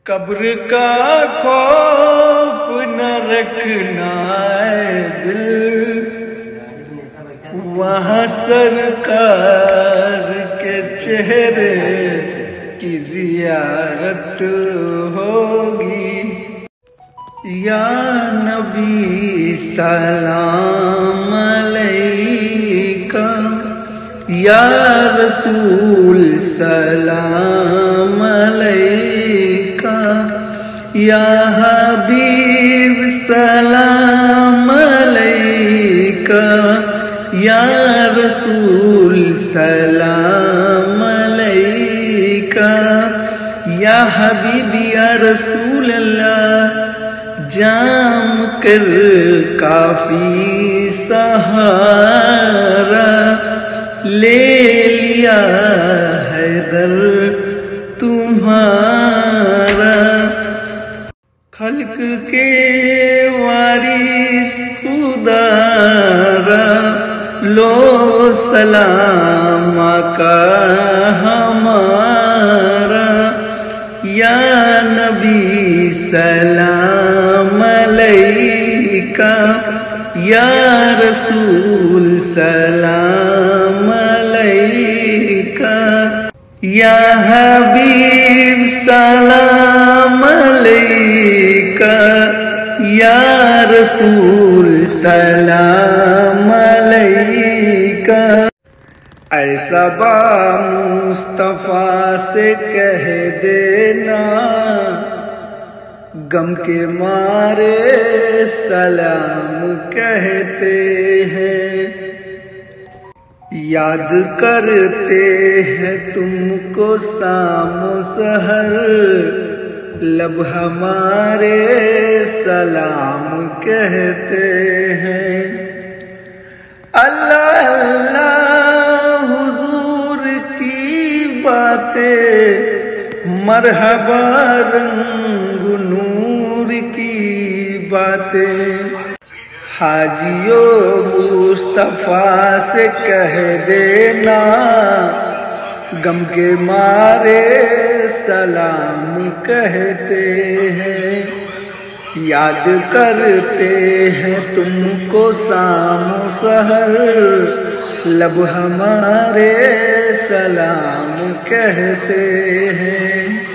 قبر کا خوف نہ رکھنا ہے دل، وہاں سرکار کے چہرے کی زیارت ہوگی۔ یا نبی سلام علیکہ، یا رسول سلام علیکہ، یا حبیب سلام علیکہ، یا رسول سلام علیکہ، یا حبیب یا رسول اللہ، جام کر کافی سہارا لے لیا حیدر تمہارا۔ خلق کے وارث خدا را لو سلام آقا ہمارا، یا نبی سلام علیکہ، یا رسول سلام علیکہ، یا حبیب سلام علیکہ، یا رسول سلام علیکہ۔ ایسا با مصطفیٰ سے کہہ دینا، غم کے مارے سلام کہتے ہیں، یاد کرتے ہیں تم کو شام و سحر، لب ہمارے سلام کہتے ہیں۔ اللہ اللہ حضور کی باتیں، مرحبا رنگ نور کی باتیں، حاجیوں مصطفیٰ سے کہہ دینا، غم کے مارے سلام کہتے ہیں، یاد کرتے ہیں تم کو شام و سحر، لب ہمارے سلام کہتے ہیں۔